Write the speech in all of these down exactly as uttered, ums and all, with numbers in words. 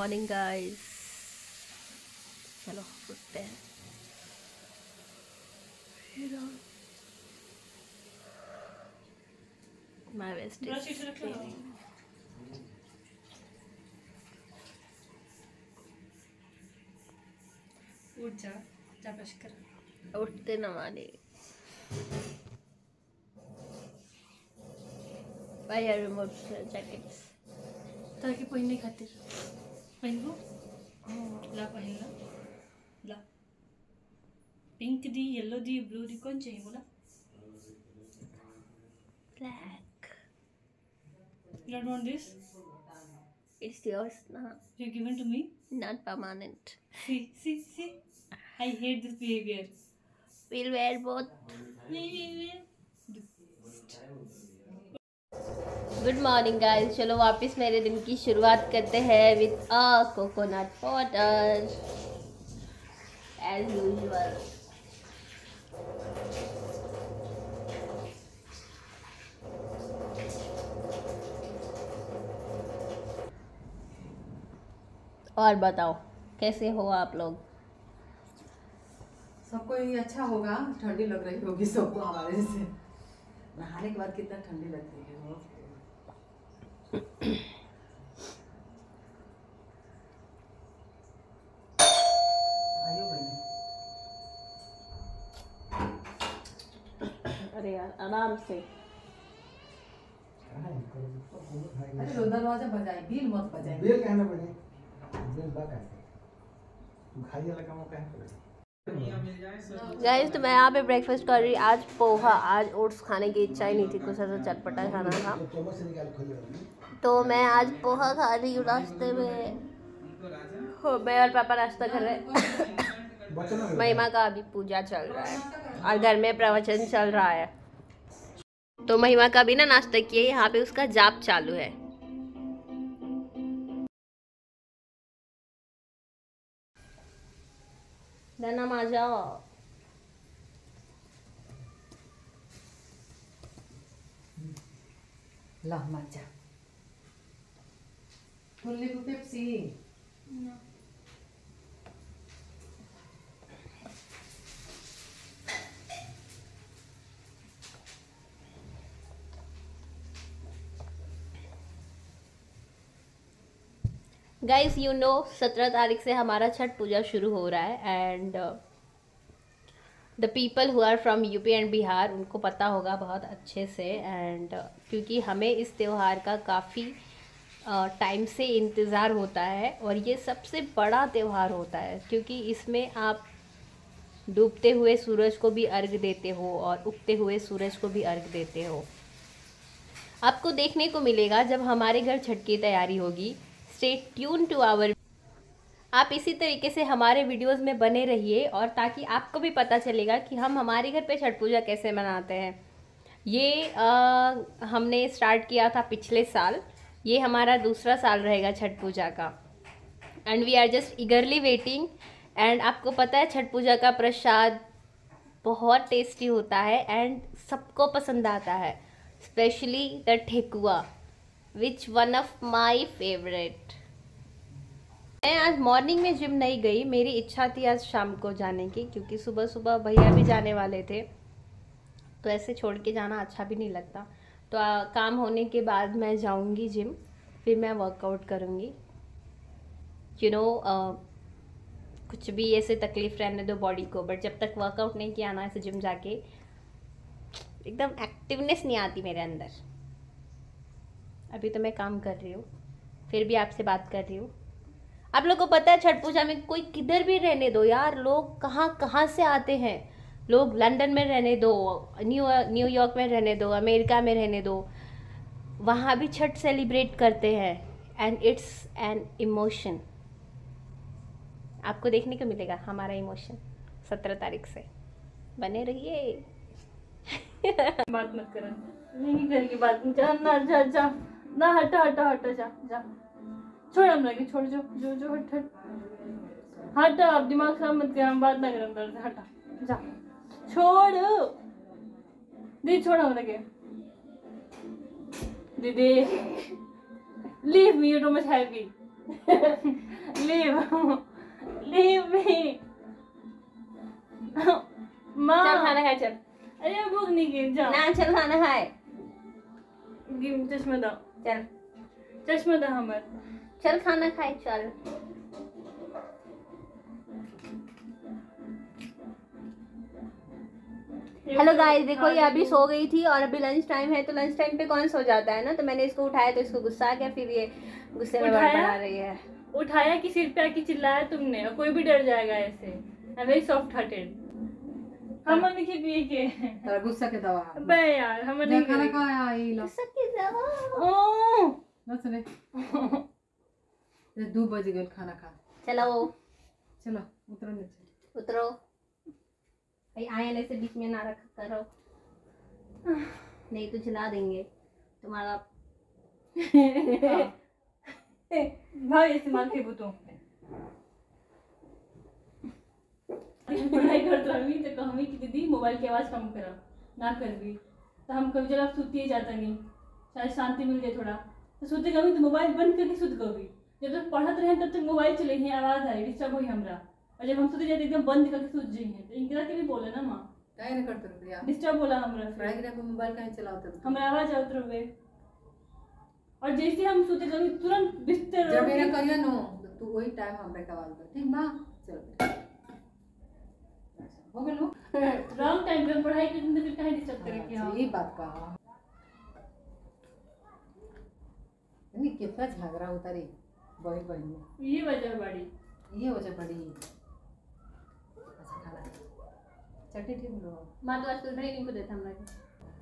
Morning guys. चलो उठते हैं। माय बेस्ट उठ जा, जा ब्रश कर। उठते न माने। Why are remote jackets? ताकि पहनने खातिर पहनबो। ला पहन ला ला। पिंक दी, येलो दी, ब्लू दी, कौन चाहिए बोला? Black. You don't want this? It's yours now. You given to me? Not permanent. See, see, see. I hate this behavior. We'll wear both. Good morning guys. चलो वापस मेरे दिन की शुरुआत करते हैं with a coconut water as usual. और बताओ कैसे हो आप लोग? सबको ये अच्छा होगा। ठंडी लग रही होगी सबको हमारे से। नहाने के बाद कितना ठंडी लगती है। अरे यार आराम से। अरे दो दरवाजा बजाई, बिल मत बजाई। बिल कहना बजे बिल बात है तू खाई वाला काम का है। गाइस तो मैं यहाँ पे ब्रेकफास्ट कर रही। आज पोहा, आज ओट्स खाने की इच्छा ही नहीं थी, कुछ ऐसा चटपटा खाना था तो मैं आज पोहा खा रही हूँ रास्ते में। हो, मैं और पापा नाश्ता कर रहे हैं। महिमा का अभी पूजा चल रहा है और घर में प्रवचन चल रहा है तो महिमा का भी ना नाश्ता किए। यहाँ पे उसका जाप चालू है। दाना आ जाओ। ला मजा। फुल्ली को पेप्सी। गाइस यू नो सत्रह तारीख से हमारा छठ पूजा शुरू हो रहा है and the people who are from UP and Bihar उनको पता होगा बहुत अच्छे से। एंड uh, क्योंकि हमें इस त्यौहार का काफ़ी टाइम uh, से इंतज़ार होता है और ये सबसे बड़ा त्यौहार होता है क्योंकि इसमें आप डूबते हुए सूरज को भी अर्घ देते हो और उगते हुए सूरज को भी अर्घ देते हो। आपको देखने को मिलेगा जब हमारे घर छठ की तैयारी होगी। Stay tune to our. आप इसी तरीके से हमारे वीडियोस में बने रहिए और ताकि आपको भी पता चलेगा कि हम हमारे घर पे छठ पूजा कैसे मनाते हैं। ये आ, हमने स्टार्ट किया था पिछले साल। ये हमारा दूसरा साल रहेगा छठ पूजा का and we are just eagerly waiting. And आपको पता है छठ पूजा का प्रसाद बहुत टेस्टी होता है एंड सबको पसंद आता है, specially the thekua which one of my favourite. मैं आज मॉर्निंग में जिम नहीं गई, मेरी इच्छा थी आज शाम को जाने की क्योंकि सुबह सुबह भैया भी जाने वाले थे तो ऐसे छोड़ के जाना अच्छा भी नहीं लगता। तो आ, काम होने के बाद मैं जाऊंगी जिम, फिर मैं वर्कआउट करूंगी। यू नो कुछ भी ऐसे तकलीफ रहने दो बॉडी को, बट जब तक वर्कआउट नहीं किया ना ऐसे जिम जाके एकदम एक्टिवनेस नहीं आती मेरे अंदर। अभी तो मैं काम कर रही हूँ फिर भी आपसे बात कर रही हूँ। आप लोगों को पता है छठ पूजा में कोई किधर भी रहने दो यार, लोग कहाँ कहाँ से आते हैं। लोग लंदन में रहने दो, न्यू न्यूयॉर्क में रहने दो, अमेरिका में रहने दो, वहाँ भी छठ सेलिब्रेट करते हैं एंड इट्स एन इमोशन। आपको देखने को मिलेगा हमारा इमोशन सत्रह तारीख से। बने रहिए। बात मत करा, नहीं करेगी बात। जा ना, जा जा ना, हटा हटा हटा, जा जा, छोड़ हम लगे, छोड़, जो जो जो हट हट हट। आप दिमाग खराब मत कर, हम बात ना करें अंदर से। हटा, जा, छोड़ दीदी, छोड़ हम लगे। दीदी leave me, you too much heavy. Leave. Leave me. माँ चल खाना खाए चल। अरे भूख नहीं गिर जा ना चल खाना खाए। गिर चश्मा दो चल चश्मा दो हमर चल खाना खाए चल। हेलो गाइस, देखो ये अभी सो गई थी और अभी लंच टाइम है, तो लंच टाइम पे कौन सो जाता है ना, तो मैंने इसको उठाया तो इसको गुस्सा आ गया, फिर ये गुस्से में उठाया? बड़ा रही है। उठाया कि सिर पे आके चिल्लाया तुमने, और कोई भी डर जाएगा ऐसे। I very soft hearted. हम नहीं के पिए के तेरा गुस्सा के दवा बे यार हम नहीं खाना खाया ई लो गुस्सा की दवा। ओ न सुने दो बज गए खाना खा चलो चलो उतरो नीचे उतरो भाई, आयन ऐसे बीच में ना रखा करो, नहीं तो चिल्ला देंगे तुम्हारा। भाई इस्तेमाल के बुतो पढ़ाई करते रही तो कहमी कि दीदी मोबाइल की आवाज़ कम करा ना कर भी, तो हम कभी जब सुती जाता नहीं, शायद शांति मिल जाए थोड़ा, तो सोते कभी तो मोबाइल बंद करके सुत कभी, जब तक पढ़त रहे तब तक मोबाइल चले ही आवाज़ आई डिस्टर्ब हुई हमरा, और जब हम सोते जाते एकदम बंद करके सुत जाइए, तो इंदिरा के भी बोले ना माँ काहे न करते रुपया डिस्टर्ब होला हमरा, पढ़ाई के मोबाइल काहे चलाते हो हमरा आवाज़ आवत रहे, और जैसे हम सोते कभी तुरंत बिस्तर जब मेरा करिया नो तो तू वही टाइम हमरे का आवाज कर ठीक मां चल हो गेलो रॉन्ग टाइम पे पढ़ाई करते तो फिर काहे डिस्टर्ब करे कि हाँ, हम ये बात का नहीं कितना झगड़ा होता रे बड़ी बहन में ये वजह बड़ी ये वजह बड़ी अच्छा खाना चटनी ठीक लो माँ तो आजकल नहीं को देता हमरा के।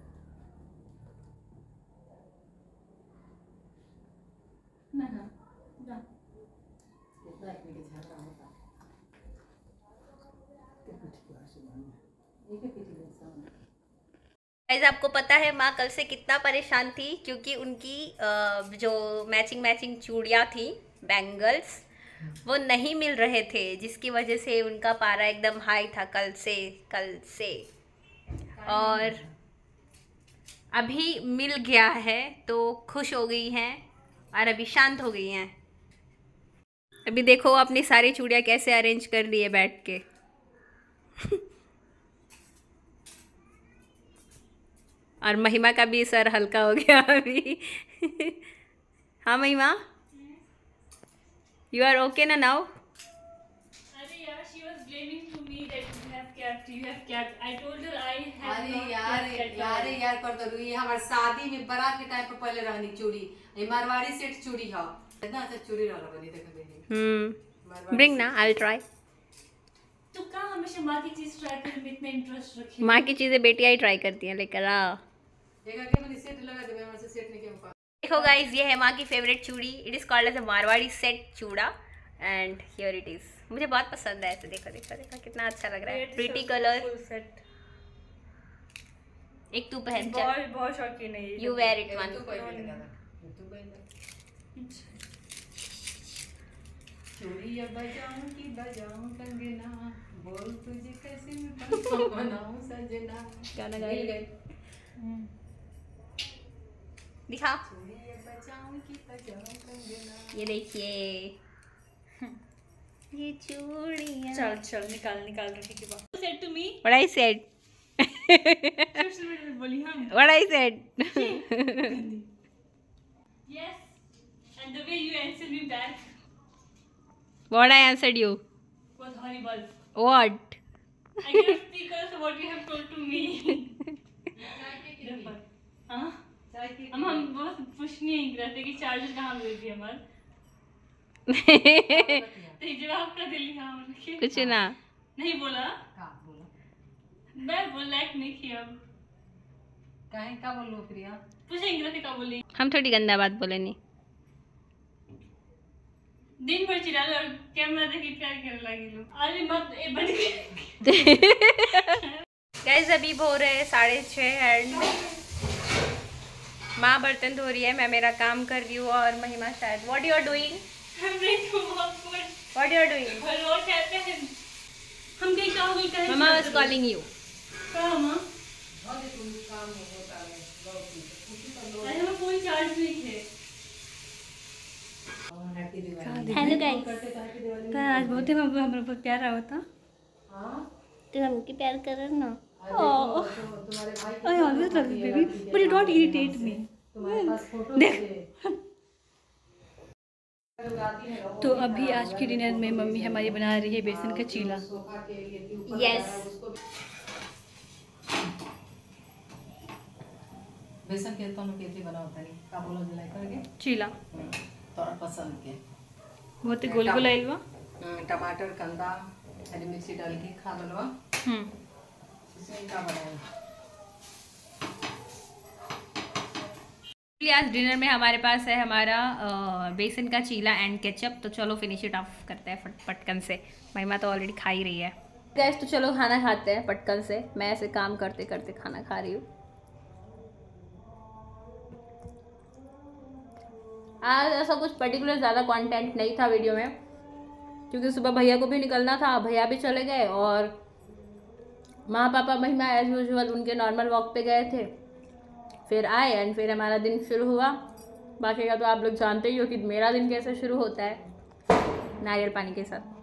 ना ना जा कितना एक में झगड़ा होता एक एक पीटी सब गाइस, आपको पता है माँ कल से कितना परेशान थी, क्योंकि उनकी अ, जो मैचिंग मैचिंग चूड़ियाँ थी, बैंगल्स, वो नहीं मिल रहे थे, जिसकी वजह से उनका पारा एकदम हाई था कल से कल से और अभी मिल गया है तो खुश हो गई हैं और अभी शांत हो गई हैं। अभी देखो अपनी सारी चूड़ियाँ कैसे अरेंज कर ली है बैठ के। और महिमा का भी सर हल्का हो गया अभी। हाँ महिमा, यू आर ओके ना नाउ? अरे यार she was blaming to me that you have kept you have kept I told her I have अरे not यार kept at यार all. यार कर दो ये हमार शादी में बारात के टाइम पे पहले रहनी चूड़ी ये मारवाड़ी सेट चूड़ी है इतना अच्छा चूड़ी रहला बनी देख बनी हम्म, ब्रिंग ना, आई विल ट्राई। तू कहाँ हमेशा माँ की चीज ट्राई करने में इतना इंटरेस्ट रखी? माँ की चीज़ें बेटियाँ ही ट्राई करती हैं, लेकर आ। एक आके मैंने सेट लगा दे मैं से सेट नहीं के ऊपर देखो गाइज, ये है माँ की फेवरेट चूड़ी। It is called as a Marwari set चूड़ा एंड हियर इट इज़। मुझे बहुत पसंद है ऐसे। देखो देखो देखो कितना अच्छा लग रहा है, प्रीटी कलर। फुल सेट एक तू पहन, बहुत चल बहुत शौकीन है ये। You wear it one. तू पहले लगा तू पहले चूड़ी अब बजाऊं कि बजाऊं कंगना बोल तुझे कैसे मैं बनाऊं सजना गाना मिल गाइए, गए दिखा। चूड़ी अब बजाऊं कि बजाऊं कंगना ये देखिए ये चूड़ियाँ। चल चल निकाल निकाल रखी के बाद set to me What I said? Social media में बोली हम What I said? yes and the way you answered me back What I answered you? was horrible. What? I cannot speak also what you have told to me. हाँ हम हम बहुत पूछनी है रहते कि चार्जर कहाँ मिल गई हमार तो ये जवाब कर दिली हाँ उनके कुछ ना। नहीं बोला का बोला मैं बोल लायक नहीं थी अब काहे का बोल लो प्रिया पूछेंगे रहते का बोली हम थोड़ी गंदा बात बोले नहीं। दिन भर चिल्ला लो और कैमरा देख के प्यार करने लगी लो अरे मत ए बंद कर गाइस, अभी हो रहे हैं साढ़े छः एंड माँ बर्तन धो रही है, मैं मेरा काम कर रही हूँ और महिमा शायद। What you are doing? हमने तो बहुत कुछ व्हाट यू आर डूइंग? और वो कहते हैं हम कहीं कहाँ हुई कहीं मम्मा वाज कॉलिंग यू। कहाँ माँ और तुम काम होता है बहुत कुछ अरे मैं फोन चार्ज नहीं थे हेलो गाइस, तो आज बहुत ही हमारे पर प्यारा होता। तो हमके प्यार करो ना। Oh, I always love you, baby, but you don't irritate me. देख। तो अभी आज के डिनर में मम्मी हमारी बना रही है बेसन का चीला। यस, बेसन के तो केतली बना होता नहीं का बोलो जलाई करके चीला तोरा पसंद के बहुत ही गोल गोल आइलवा। टमाटर कंदा हरी मिर्ची डाल के खा लो। हम्म इसमें क्या बनाए आज डिनर में हमारे पास है हमारा अ, बेसन का चीला एंड केचप। तो चलो फिनिश इट ऑफ करते हैं फट पटकन से। महिमा तो ऑलरेडी खा ही रही है गैस, तो चलो खाना खाते हैं पटकन से। मैं ऐसे काम करते करते खाना खा रही हूँ। आज ऐसा कुछ पर्टिकुलर ज़्यादा कंटेंट नहीं था वीडियो में, क्योंकि सुबह भैया को भी निकलना था, भैया भी चले गए और माँ पापा महिमा एज यूजुअल उनके नॉर्मल वॉक पे गए थे, फिर आए एंड फिर हमारा दिन शुरू हुआ। बाकी का तो आप लोग जानते ही हो कि मेरा दिन कैसे शुरू होता है, नारियल पानी के साथ।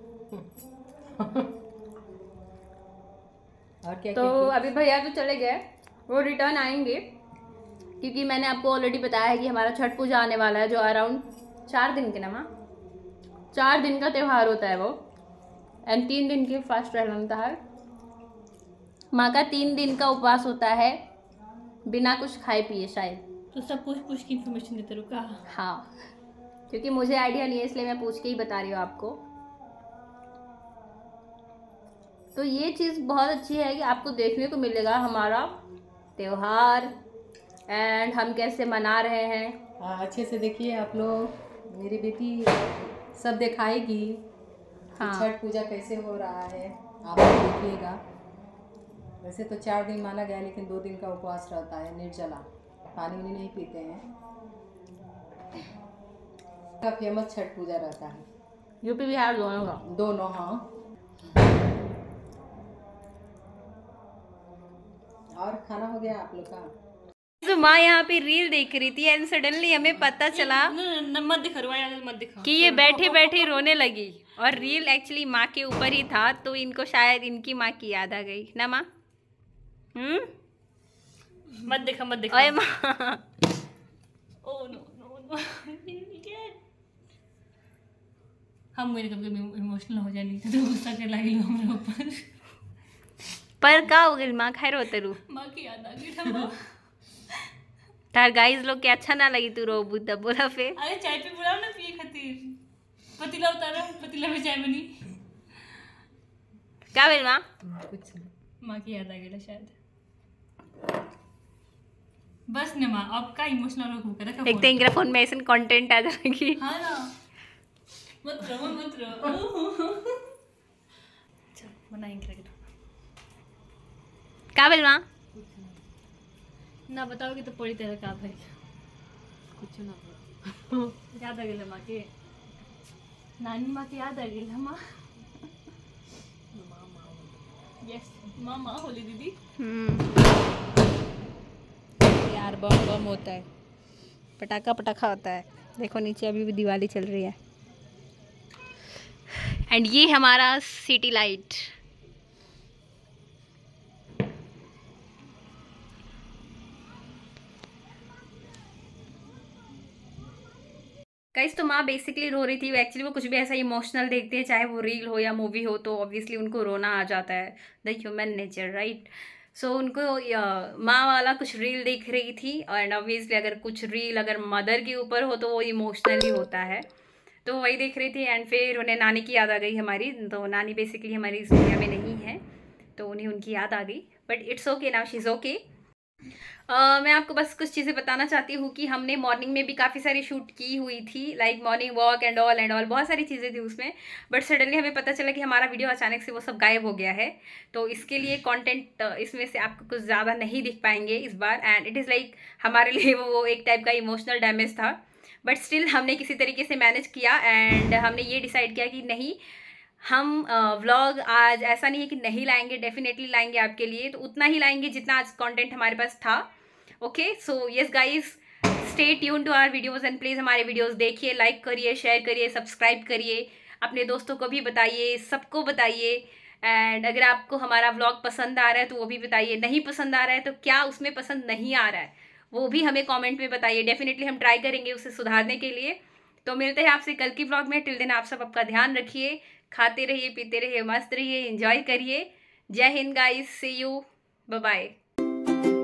और क्या तो अभी भैया तो चले गए, वो रिटर्न आएंगे, क्योंकि मैंने आपको ऑलरेडी बताया है कि हमारा छठ पूजा आने वाला है, जो अराउंड चार दिन के ना माँ चार दिन का त्यौहार होता है वो, एंड तीन दिन की फास्ट रहता है। माँ का तीन दिन का उपवास होता है बिना कुछ खाए पिए शायद। तो सब पूछ पूछ की इन्फॉर्मेशन देते रुका। हाँ, क्योंकि मुझे आइडिया नहीं है इसलिए मैं पूछ के ही बता रही हूँ आपको। तो ये चीज़ बहुत अच्छी है कि आपको देखने को मिलेगा हमारा त्यौहार एंड हम कैसे मना रहे हैं। हाँ, अच्छे से देखिए आप लोग, मेरी बेटी सब दिखाएगी हाँ। छठ पूजा कैसे हो रहा है, आप लोग देखिएगा। वैसे तो चार दिन माना गया, लेकिन दो दिन का उपवास रहता है, निर्जला, पानी वानी नहीं पीते हैं। का फेमस छठ पूजा रहता है, यूपी बिहार दोनों का। दोनों। हाँ, और खाना हो गया आप लोग का? तो माँ यहाँ पे रील देख रही थी एंड सडनली हमें पता चला मत दिखा रुआ यार, मत दिखा कि ये बैठे बैठे रोने लगी, और रील एक्चुअली माँ के ऊपर ही था, तो इनको शायद इनकी माँ की याद आ गई ना माँ। हम्म मत दिखा मत दिखा। ओए माँ, ओ नो नो नो हम मेरे कभी कभी इमोशनल हो जानी तो गुस्सा के लगी लो हमारे ऊपर। पर का हो गई माँ, खैर होते रू माँ की याद आ गई था। तार गाइस लोग के अच्छा ना लगी तू रो बुद्धा बोला फिर। अरे चाय पे बुलाओ ना पिए खातिर। पतीला उतारो, पतीला में चाय बनी। क्या बोल माँ? कुछ नहीं, माँ की याद आ गई शायद। बस न माँ, अब का इमोशनल हो कर रखा। एक तो इनके फोन में ऐसा कंटेंट आ जाएगी। हाँ ना, मत रो मत रो। चल बनाएंगे। क्या बोल माँ? ना बताओगे तो पूरी तरह का भाई कुछ ना। याद आ गई माँ के, नानी माँ की याद आ गई माँ। यस मामा होली दीदी। यार बम बम होता है, पटाखा पटाखा होता है। देखो नीचे अभी भी दिवाली चल रही है, एंड ये हमारा सिटी लाइट। गाइस, तो माँ बेसिकली रो रही थी। एक्चुअली वो कुछ भी ऐसा इमोशनल देखते हैं, चाहे वो रील हो या मूवी हो, तो ऑब्वियसली उनको रोना आ जाता है, the human nature, right. So उनको माँ वाला कुछ रील देख रही थी, एंड ऑब्वियसली अगर कुछ रील अगर मदर के ऊपर हो तो वो इमोशनली होता है, तो वही देख रही थी। एंड फिर उन्हें नानी की याद आ गई हमारी। तो नानी बेसिकली हमारी इस दुनिया में नहीं है, तो उन्हें उनकी याद आ गई, but it's okay now, she is okay. Uh, मैं आपको बस कुछ चीज़ें बताना चाहती हूँ कि हमने मॉर्निंग में भी काफ़ी सारी शूट की हुई थी, like morning walk and all and all, बहुत सारी चीज़ें थी उसमें, बट सडनली हमें पता चला कि हमारा वीडियो अचानक से वो सब गायब हो गया है। तो इसके लिए कंटेंट इसमें से आपको कुछ ज़्यादा नहीं दिख पाएंगे इस बार, एंड इट इज़ लाइक हमारे लिए वो एक टाइप का इमोशनल डैमेज था, बट स्टिल हमने किसी तरीके से मैनेज किया, एंड हमने ये डिसाइड किया कि नहीं, हम व्लॉग आज ऐसा नहीं है कि नहीं लाएंगे, डेफिनेटली लाएंगे आपके लिए, तो उतना ही लाएंगे जितना आज कंटेंट हमारे पास था। Okay, so yes guys, stay tune to our videos and please हमारे वीडियोज़ देखिए, लाइक करिए, शेयर करिए, सब्सक्राइब करिए, अपने दोस्तों को भी बताइए, सबको बताइए। एंड अगर आपको हमारा व्लॉग पसंद आ रहा है तो वो भी बताइए, नहीं पसंद आ रहा है तो क्या उसमें पसंद नहीं आ रहा है वो भी हमें कमेंट में बताइए। डेफिनेटली हम ट्राई करेंगे उसे सुधारने के लिए। तो मिलते हैं आपसे कल की व्लॉग में। टिल दिन आप सब आपका ध्यान रखिए, खाते रहिए, पीते रहिए, मस्त रहिए, एंजॉय करिए। Jai Hind guys, see you, bye bye.